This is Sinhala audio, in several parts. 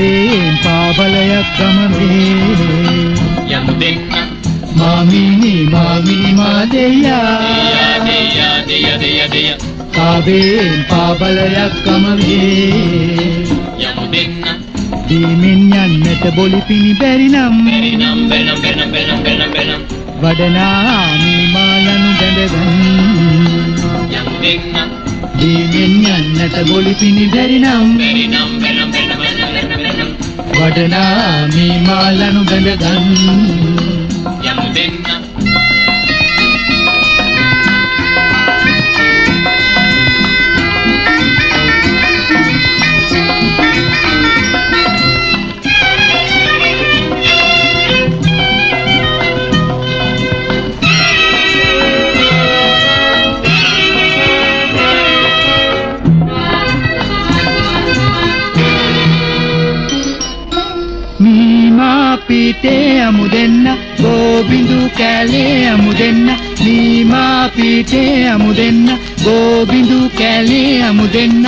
කාබේන් පාබලයක් ගමනේ යමු දෙන්න Mamini Madeiya Deya කාබේන් පාබලයක් ගමනේ යමු දෙන්න දීමෙන් යන්නට බොලිපිනි බැරි නම් බෙනම් වඩනා මීමාලනු බැඳගන්න යමු දෙන්න දීමෙන් යන්නට බොලිපිනි බැරි නම් වඩනා මීමාලනු බැඳගන්න යමු දෙන්න පීටේ අමු දෙන්න ගෝබිඳු කැලේ අමු දෙන්න නීමා පීටේ අමු දෙන්න ගෝබිඳු කැලේ අමු දෙන්න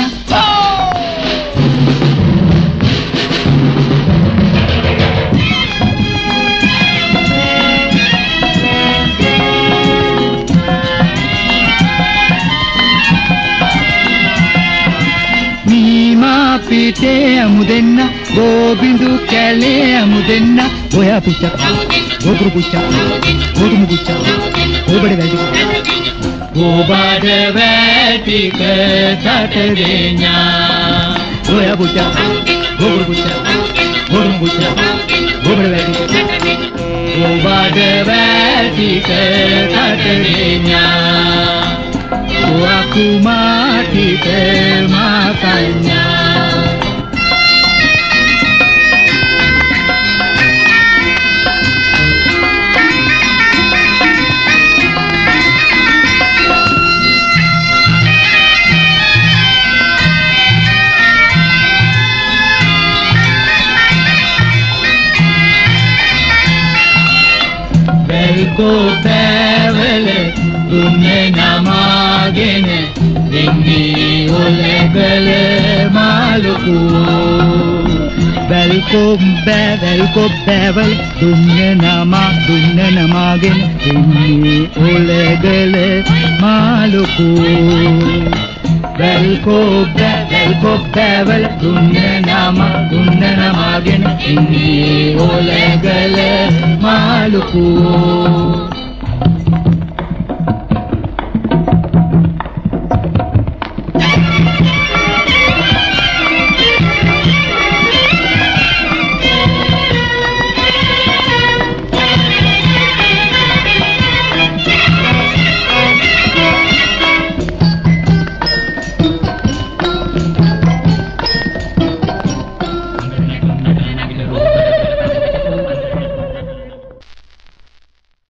පීටේ අමු දෙන්න ගෝබිඳු කැලේ අමු දෙන්න ඔයා පුච්චක් ගෝපුරු පුච්චක් ගෝතුමු පුච්චක් ගෝබඩ වැටික ගෝබඩ වැටික තට දෙඤා ඔයා පුච්චක් ගෝපුරු පුච්චක් ගෝතුමු පුච්චක් ගෝබඩ වැටික ගෝබඩ වැටික තට දෙඤා ඔයා කුමාටික මාකඤ්ඤා को बैवल तुमने नमागेन दिंगी उलगल मालकू बैवल को बैवल तुमने नमागेन दिंगी उलगल मालकू बैवल को बैवल तुमने नमागेन दिंगी उलगल मालकू